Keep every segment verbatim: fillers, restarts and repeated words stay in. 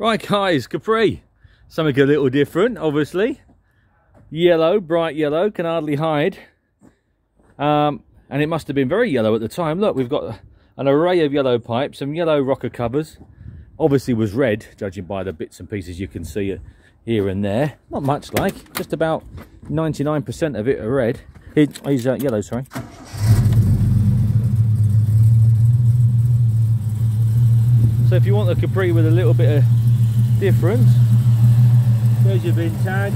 Right guys, Capri, something a little different, obviously. Yellow, bright yellow, can hardly hide. Um, and it must have been very yellow at the time. Look, we've got an array of yellow pipes, some yellow rocker covers. Obviously was red, judging by the bits and pieces you can see here and there. Not much like, just about ninety-nine percent of it are red. It is uh, yellow, sorry. So if you want the Capri with a little bit of difference, there's your bin tag.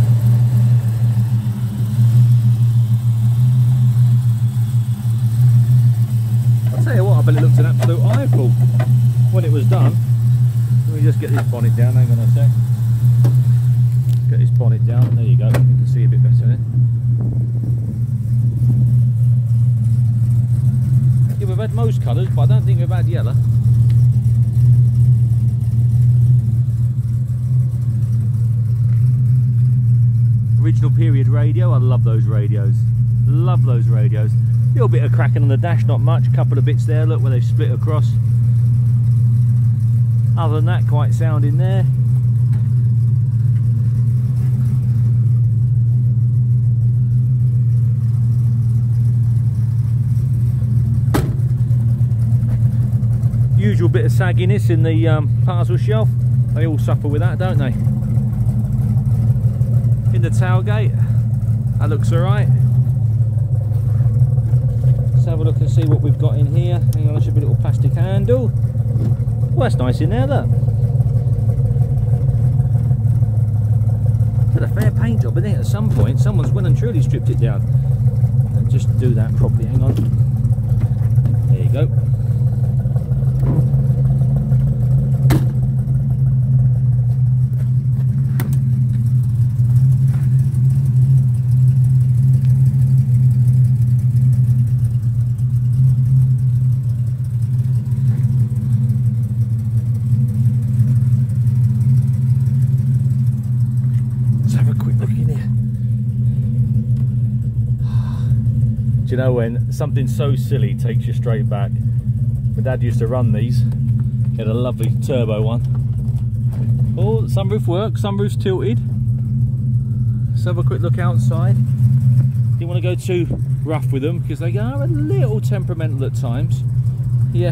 I'll tell you what, I bet it looked an absolute eyeful when it was done. Let me just get this bonnet down, hang on a sec. Get this bonnet down, there you go, you can see a bit better there. Yeah, we've had most colours, but I don't think we've had yellow. Original period radio, I love those radios. Love those radios. A little bit of cracking on the dash, not much. A couple of bits there, look where they've split across. Other than that, quite sound in there. Usual bit of sagginess in the um, parcel shelf. They all suffer with that, don't they? In the tailgate, that looks alright. Let's have a look and see what we've got in here. Hang on, there should be a little plastic handle. Well, that's nice in there, look. Did a fair paint job in it at some point. Someone's well and truly stripped it down. And just do that properly, hang on. There you go. Do you know when something so silly takes you straight back? My dad used to run these. He had a lovely turbo one. Oh, sunroof works, sunroof's tilted. Let's have a quick look outside. Didn't want to go too rough with them because they are a little temperamental at times. Yeah.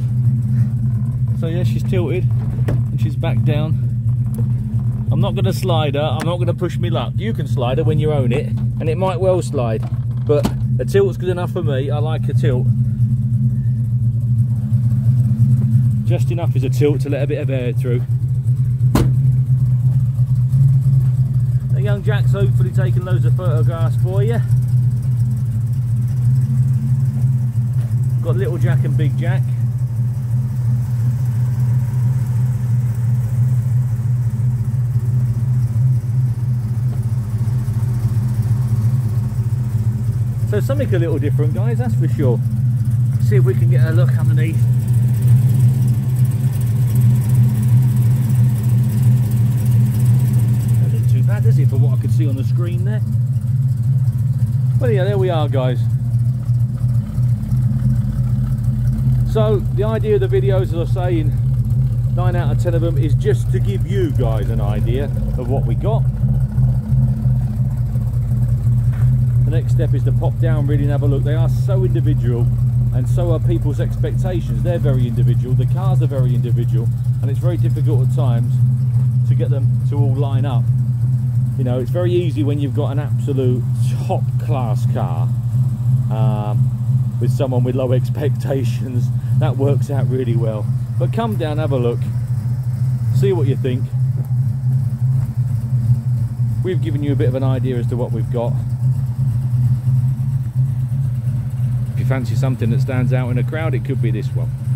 So yeah, she's tilted and she's back down. I'm not going to slide her, I'm not going to push me luck. You can slide her when you own it, and it might well slide, but a tilt's good enough for me. I like a tilt. Just enough as a tilt to let a bit of air through. The young Jack's hopefully taking loads of photographs for you. Got little Jack and big Jack. So something a little different, guys, that's for sure. See if we can get a look underneath. Doesn't look too bad, does it, for what I could see on the screen there? Well, yeah, there we are, guys. So the idea of the videos, as I say, in nine out of ten of them, is just to give you guys an idea of what we got. The next step is to pop down really and have a look. They are so individual, and so are people's expectations. They're very individual, the cars are very individual, and it's very difficult at times to get them to all line up. You know, it's very easy when you've got an absolute top class car um, with someone with low expectations. That works out really well. But come down, have a look, see what you think. We've given you a bit of an idea as to what we've got. If you fancy something that stands out in a crowd, it could be this one.